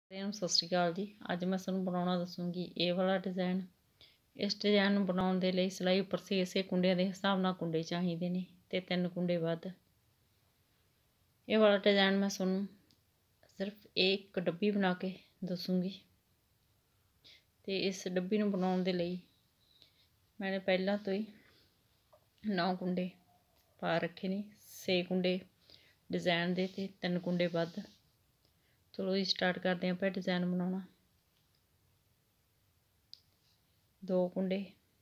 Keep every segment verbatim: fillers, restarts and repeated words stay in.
सत श्री अकाल जी। अज मैं तुहानूं बनाउणा दसूँगी ये वाला डिज़ाइन। इस डिज़ाइन नूं बनाउण दे लई सिलाई उपर छे छे कुंडिਆਂ ਦੇ हिसाब नाल कुंडे चाहीदे ने ते तीन कुंडे वध। ये वाला डिज़ाइन मैं तुहानूं सिर्फ एक डब्बी बना के दसूँगी। ते इस डब्बी नूं बनाउण दे लई मैंने पहलां तो ही नौ कुंडे पा रखे ने, छे कुंडे डिज़ाइन दे ते तीन कुंडे वध। चलो जी स्टार्ट करते हैं पर डिज़ाइन बनाना। दो कुंडे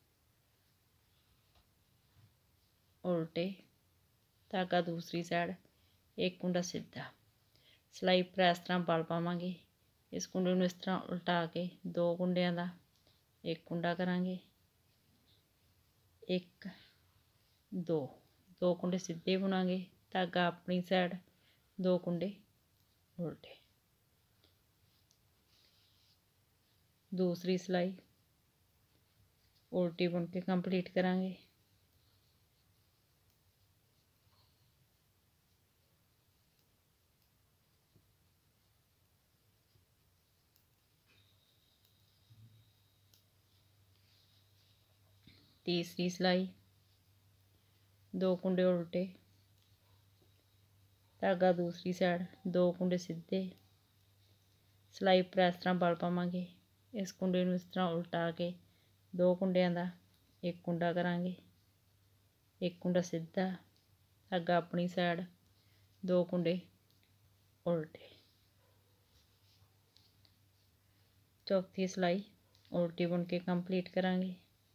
उल्टे, धागा दूसरी साइड, एक कुंडा सीधा। सिलाई पर इस तरह बल पावांगे। इस कुंडे नूं इस तरह उल्टा के दो कुंडियां दा एक कुंडा करांगे। एक दो दो कुंडे सीधे बुनांगे, धागा अपनी साइड, दो कुंडे उल्टे। दूसरी सिलाई उल्टी बुन के कंप्लीट करांगे। तीसरी सिलाई दो कुंडे उल्टे, धागा दूसरी साइड, दो कुंडे सीधे। सिलाई पर इस तरह बल पावांगे। इस कुंडे नूं इस तरह उल्टा के दो कुंडियां दा एक कुंडा करांगे, एक कुंडा सीधा, धागा अपनी साइड, दो कुंडे उल्टे। चौथी सिलाई उल्टी बुन के कंप्लीट करांगे।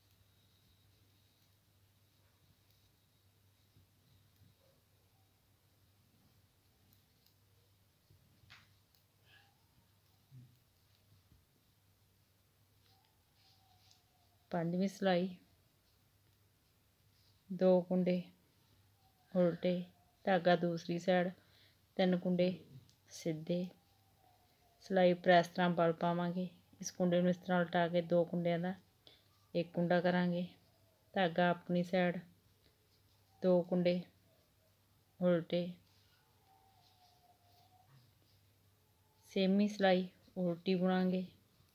पंजवीं सिलाई दो कुंडे उल्टे, धागा दूसरी साइड, तीन कुंडे सीधे। सिलाई पर इस तरह बल पावांगे। इस कुंडे नूं इस तरह उल्टा के दो कुंडियां दा एक कुंडा करांगे, धागा अपनी साइड, दो कुंडे उल्टे। छेवीं सिलाई उल्टी बुनांगे।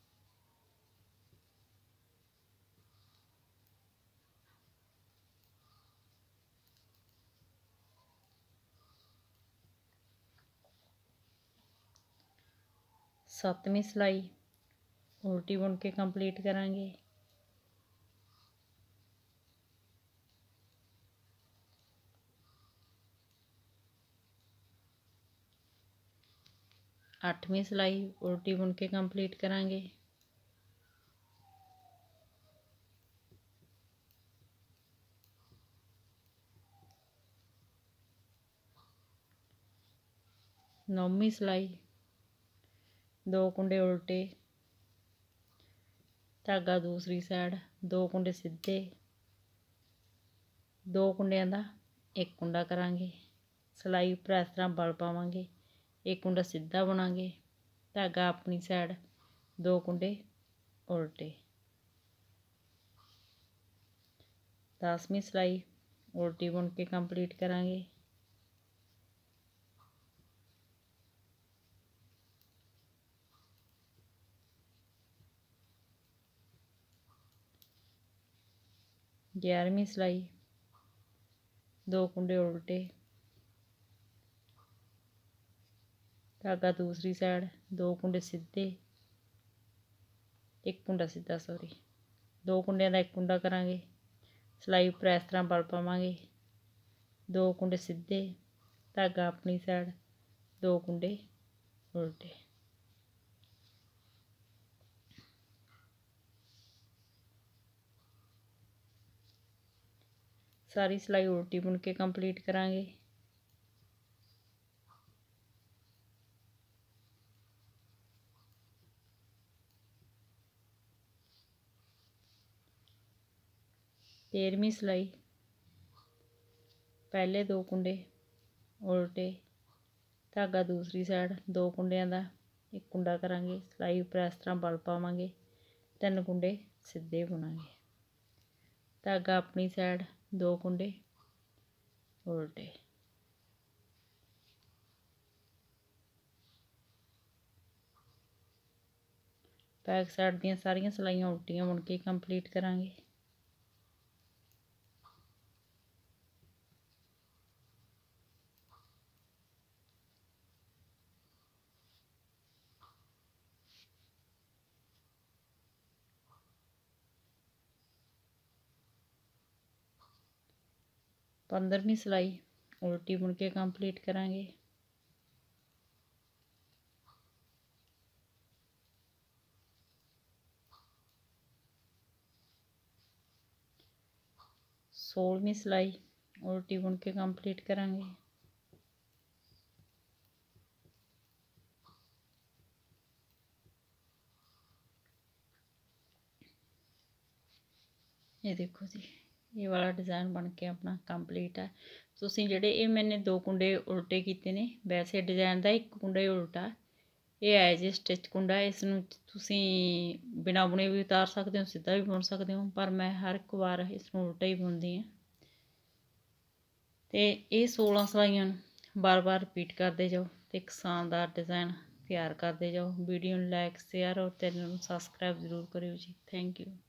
सतवीं सिलाई उल्टी बुन के कंप्लीट करांगे। अठवीं सिलाई उल्टी बुन के कंप्लीट करांगे। नौवीं सिलाई दो कुंडे उल्टे, धागा दूसरी साइड, दो कुंडे सीधे, दो कुंडियां दा एक कुंडा करांगे। सिलाई पर इस तरह बल पावांगे। एक कुंडा सीधा बुनांगे, धागा अपनी साइड, दो कुंडे उल्टे। दसवीं सिलाई उल्टी बुन के कंप्लीट करांगे। ग्यारहवीं सिलाई दो कुंडे उल्टे, धागा दूसरी साइड, दो कुंडे सीधे, एक कुंडा सीधा सॉरी, दो कुंडियां दा एक कुंडा करांगे। सिलाई पर इस तरह बल पावांगे। दो कुंडे सीधे, धागा अपनी साइड, दो कुंडे उल्टे। सारी सिलाई उल्टी बुन के कंप्लीट करांगे। तेरहवीं सिलाई पहले दो कुंडे उल्टे, धागा दूसरी साइड, दो कुंडियां दा एक कुंडा करांगे। सिलाई पर इस तरह बल पावांगे। तीन कुंडे सीधे बुनांगे, धागा अपनी साइड, दो कुंडे उल्टे। बैक साइड ਦੀਆਂ ਸਾਰੀਆਂ ਸਿਲਾਈਆਂ ਉਲਟੀਆਂ ਬੁਣ ਕੇ ਕੰਪਲੀਟ ਕਰਾਂਗੇ। पंद्रहवीं सिलाई उल्टी बुन के कंप्लीट करांगे। सोलहवीं सिलाई उल्टी बुन के कंप्लीट करांगे। ये देखो जी, ये वाला डिज़ाइन बन के अपना कंप्लीट है। तुसीं जिहड़े ये मैंने दो कुंडे उल्टे कीते ने, वैसे डिज़ाइन का एक कुंडा ही उल्टा, ये है जी स्टिच कुंडा। इसनूं तुसीं बिना बुने भी उतार सकते हो, सीधा भी बुन सकते हो, पर मैं हर एक बार इसनूं उल्टा ही बुनदी हाँ। तो ये सोलह सिलाइयां बार बार रिपीट करते जाओ तो एक शानदार डिज़ाइन तैयार करते जाओ। वीडियो लाइक शेयर और चैनल सबसक्राइब जरूर करियो जी। Thank you.